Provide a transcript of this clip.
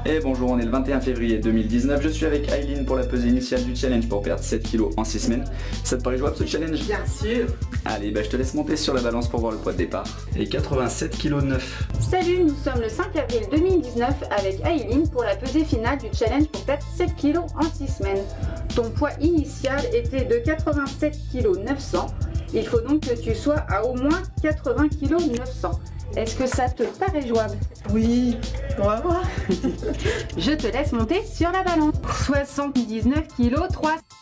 Et bonjour, on est le 21 février 2019, je suis avec Aileen pour la pesée initiale du challenge pour perdre 7 kg en 6 semaines. Ça te paraît jouable ce challenge? Bien sûr. Allez, je te laisse monter sur la balance pour voir le poids de départ. Et 87,9 kg. Salut, nous sommes le 5 avril 2019 avec Aileen pour la pesée finale du challenge pour perdre 7 kg en 6 semaines. Ton poids initial était de 87,9 kg. Il faut donc que tu sois à au moins 80,9 kg. Est-ce que ça te paraît jouable? Oui, on va voir. Je te laisse monter sur la balance. 79,3 kg.